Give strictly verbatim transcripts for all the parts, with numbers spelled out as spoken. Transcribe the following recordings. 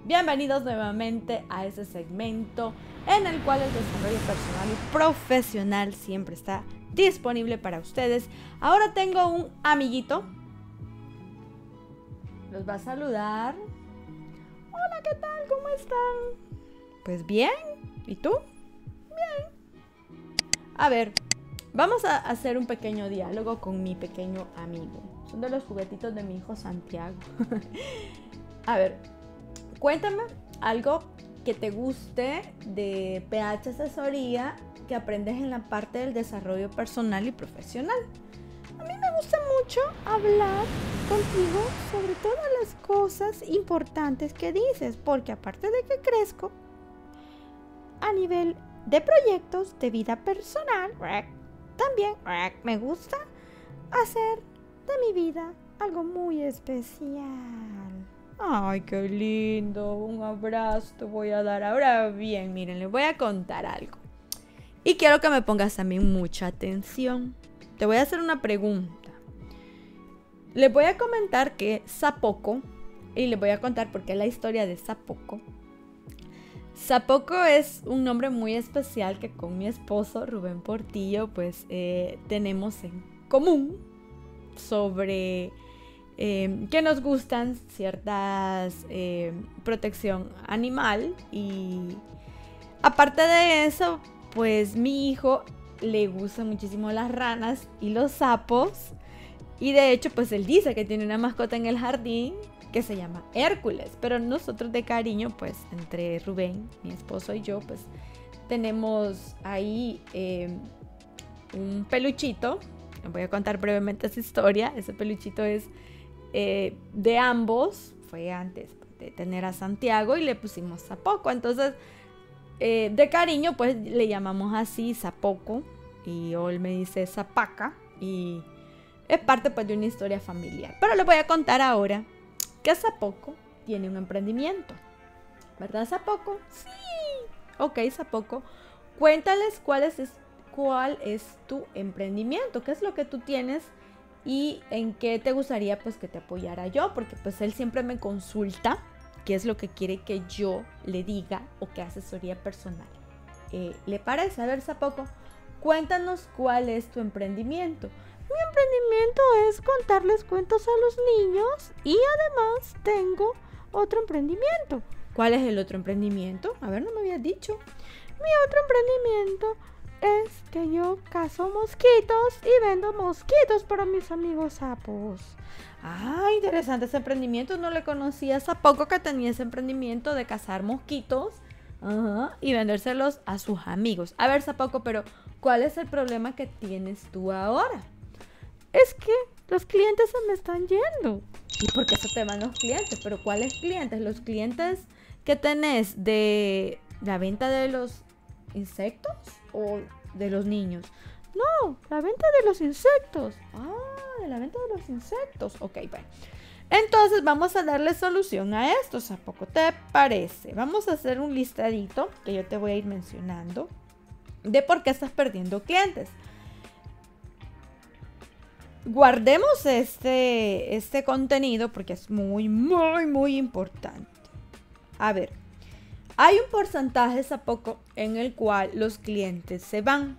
Bienvenidos nuevamente a ese segmento en el cual el desarrollo personal y profesional siempre está disponible para ustedes. Ahora tengo un amiguito. Los va a saludar. Hola, ¿qué tal? ¿Cómo están? Pues bien. ¿Y tú? Bien. A ver, vamos a hacer un pequeño diálogo con mi pequeño amigo. Son de los juguetitos de mi hijo Santiago. A ver, cuéntame algo que te guste de P H Asesoría que aprendes en la parte del desarrollo personal y profesional. A mí me gusta mucho hablar contigo sobre todas las cosas importantes que dices, porque aparte de que crezco a nivel de proyectos de vida personal, también me gusta hacer de mi vida algo muy especial. Ay, qué lindo, un abrazo te voy a dar. Ahora bien, miren, les voy a contar algo. Y quiero que me pongas también mucha atención. Te voy a hacer una pregunta. Les voy a comentar que Zapoco, y les voy a contar por qué la historia de Zapoco. Zapoco es un nombre muy especial que con mi esposo Rubén Portillo pues eh, tenemos en común sobre eh, que nos gustan ciertas eh, protección animal, y aparte de eso pues mi hijo le gustan muchísimo las ranas y los sapos, y de hecho pues él dice que tiene una mascota en el jardín que se llama Hércules, pero nosotros de cariño pues entre Rubén, mi esposo y yo pues tenemos ahí eh, un peluchito. Les voy a contar brevemente esa historia. Ese peluchito es eh, de ambos, fue antes de tener a Santiago y le pusimos Zapoco, entonces eh, de cariño pues le llamamos así Zapoco, y él me dice Zapaca, y es parte pues de una historia familiar. Pero les voy a contar ahora que Zapoco tiene un emprendimiento, ¿verdad, Zapoco? Sí. Ok, Zapoco, cuéntales cuál es, cuál es tu emprendimiento, qué es lo que tú tienes y en qué te gustaría pues que te apoyara yo, porque pues él siempre me consulta qué es lo que quiere que yo le diga o qué asesoría personal eh, le parece. A ver, Zapoco, cuéntanos cuál es tu emprendimiento. Mi emprendimiento es contarles cuentos a los niños, y además tengo otro emprendimiento. ¿Cuál es el otro emprendimiento? A ver, no me habías dicho. Mi otro emprendimiento es que yo cazo mosquitos y vendo mosquitos para mis amigos sapos. Ah, interesante ese emprendimiento. No le conocía hace poco que tenía ese emprendimiento de cazar mosquitos, ajá, y vendérselos a sus amigos. A ver, Zapoco, pero ¿cuál es el problema que tienes tú ahora? Es que los clientes se me están yendo. ¿Y por qué se te van los clientes? ¿Pero cuáles clientes? ¿Los clientes que tenés de la venta de los insectos o de los niños? No, la venta de los insectos. Ah, de la venta de los insectos. Ok, bueno. Entonces vamos a darle solución a esto. ¿Tampoco te parece? Vamos a hacer un listadito que yo te voy a ir mencionando de por qué estás perdiendo clientes. Guardemos este, este contenido porque es muy, muy, muy importante. A ver, hay un porcentaje, Zapoco, en el cual los clientes se van.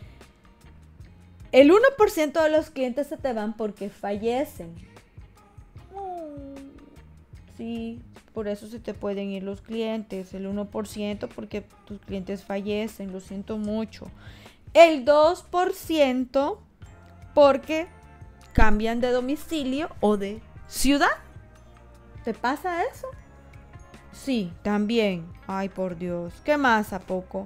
El uno por ciento de los clientes se te van porque fallecen. Oh, sí, por eso se te pueden ir los clientes. El uno por ciento porque tus clientes fallecen, lo siento mucho. El dos por ciento porque cambian de domicilio o de ciudad. ¿Te pasa eso? Sí, también. Ay, por Dios. ¿Qué más, Zapoco?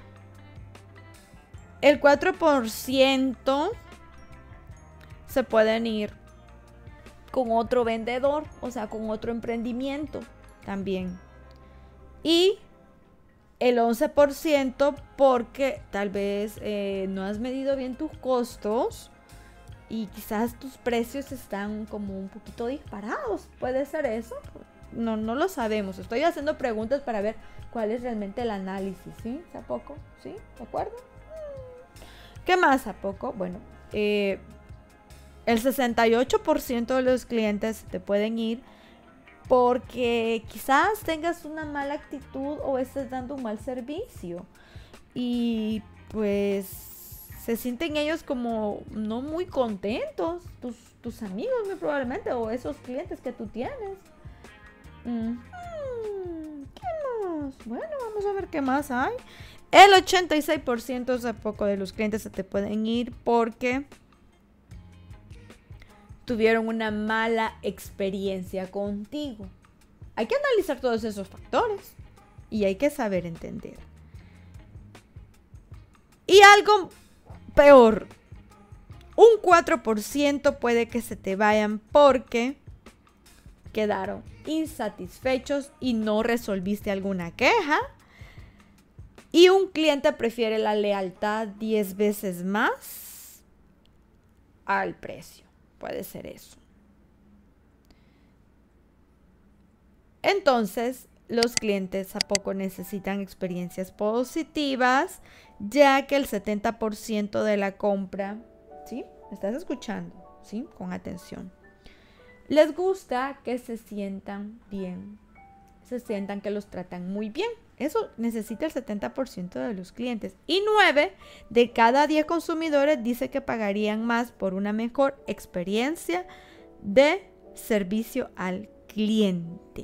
El cuatro por ciento se pueden ir con otro vendedor, o sea, con otro emprendimiento también. Y el once por ciento porque tal vez eh, no has medido bien tus costos y quizás tus precios están como un poquito disparados. ¿Puede ser eso? No, no lo sabemos. Estoy haciendo preguntas para ver cuál es realmente el análisis, ¿sí? ¿Zapoco? ¿Sí? ¿De acuerdo? ¿Qué más, Zapoco? Bueno, eh, el sesenta y ocho por ciento de los clientes te pueden ir porque quizás tengas una mala actitud o estés dando un mal servicio y pues se sienten ellos como no muy contentos, tus, tus amigos muy probablemente, o esos clientes que tú tienes. Mm, ¿qué más? Bueno, vamos a ver qué más hay. El ochenta y seis por ciento es a poco de los clientes se te pueden ir porque tuvieron una mala experiencia contigo. Hay que analizar todos esos factores y hay que saber entender. Y algo peor, un cuatro por ciento puede que se te vayan porque quedaron insatisfechos y no resolviste alguna queja. Y un cliente prefiere la lealtad diez veces más al precio. Puede ser eso. Entonces, los clientes a poco necesitan experiencias positivas, ya que el setenta por ciento de la compra, ¿sí? ¿Me estás escuchando? ¿Sí? Con atención. Les gusta que se sientan bien, se sientan que los tratan muy bien. Eso necesita el setenta por ciento de los clientes. Y nueve de cada diez consumidores dice que pagarían más por una mejor experiencia de servicio al cliente.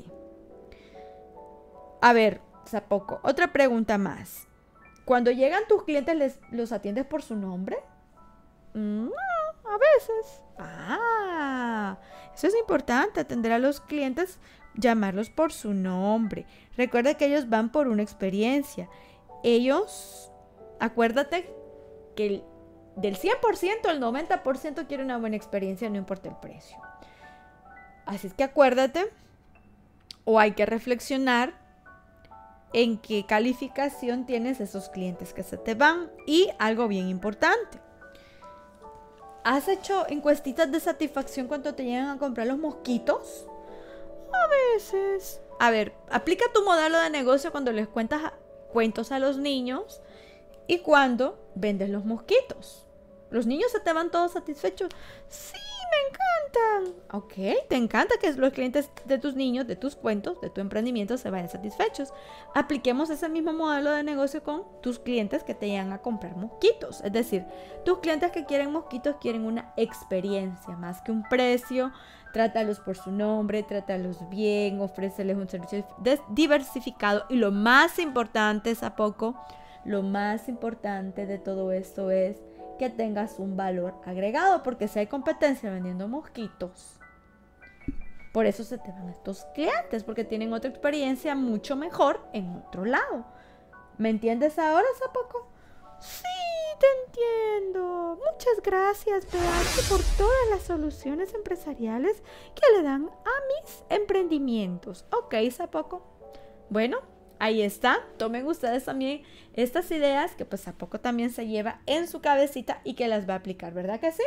A ver, Zapoco, otra pregunta más. Cuando llegan tus clientes, ¿les, ¿los atiendes por su nombre? No, a veces. Ah, eso es importante, atender a los clientes, llamarlos por su nombre. Recuerda que ellos van por una experiencia. Ellos, acuérdate que el, del cien por ciento, el noventa por ciento quiere una buena experiencia, no importa el precio. Así es que acuérdate, o hay que reflexionar en qué calificación tienes esos clientes que se te van. Y algo bien importante, ¿has hecho encuestitas de satisfacción cuando te llegan a comprar los mosquitos? A veces. A ver, aplica tu modelo de negocio cuando les cuentas a, cuentos a los niños y cuando vendes los mosquitos. ¿Los niños se te van todos satisfechos? Sí, me encantan. Ok, te encanta que los clientes de tus niños, de tus cuentos, de tu emprendimiento se vayan satisfechos. Apliquemos ese mismo modelo de negocio con tus clientes que te llegan a comprar mosquitos. Es decir, tus clientes que quieren mosquitos quieren una experiencia más que un precio. Trátalos por su nombre, trátalos bien, ofréceles un servicio diversificado. Y lo más importante es a poco, lo más importante de todo esto es que tengas un valor agregado, porque si hay competencia vendiendo mosquitos, por eso se te van estos clientes, porque tienen otra experiencia mucho mejor en otro lado. ¿Me entiendes ahora, Zapoco? Sí, te entiendo. Muchas gracias, Beatriz, por todas las soluciones empresariales que le dan a mis emprendimientos. Ok, Zapoco. Bueno, ahí está. Tomen ustedes también estas ideas que pues Zapoco también se lleva en su cabecita y que las va a aplicar, ¿verdad que sí?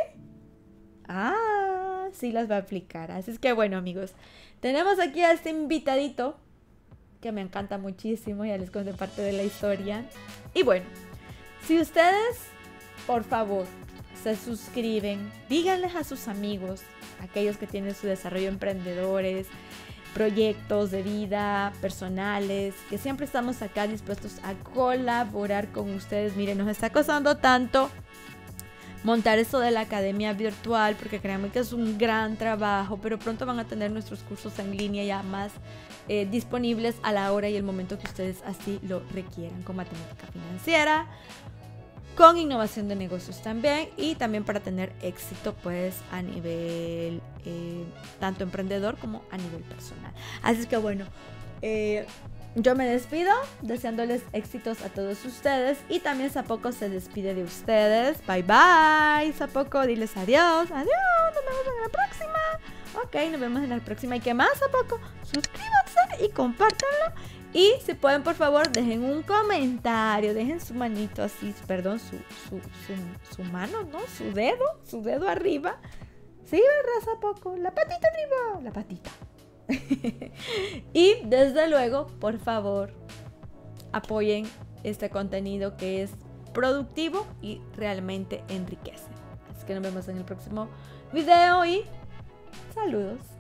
Ah, sí las va a aplicar. Así es que bueno, amigos, tenemos aquí a este invitadito que me encanta muchísimo. Ya les conté parte de la historia. Y bueno, si ustedes, por favor, se suscriben, díganles a sus amigos, aquellos que tienen su desarrollo emprendedores, proyectos de vida personales, que siempre estamos acá dispuestos a colaborar con ustedes. Miren, nos está costando tanto montar esto de la academia virtual, porque créanme que es un gran trabajo, pero pronto van a tener nuestros cursos en línea ya más eh, disponibles a la hora y el momento que ustedes así lo requieran, con matemática financiera, con innovación de negocios también, y también para tener éxito pues a nivel eh, tanto emprendedor como a nivel personal. Así es que bueno, eh, yo me despido deseándoles éxitos a todos ustedes, y también Zapoco se despide de ustedes. Bye bye, Zapoco, diles adiós. Adiós, nos vemos en la próxima. Ok, nos vemos en la próxima. ¿Y qué más, Zapoco? Suscríbanse y compártanlo. Y si pueden, por favor, dejen un comentario, dejen su manito así, perdón, su, su, su, su mano, ¿no? Su dedo, su dedo arriba. Sí, ¿verdad, Zapoco? La patita arriba, la patita. Y desde luego, por favor, apoyen este contenido que es productivo y realmente enriquece. Así que nos vemos en el próximo video y saludos.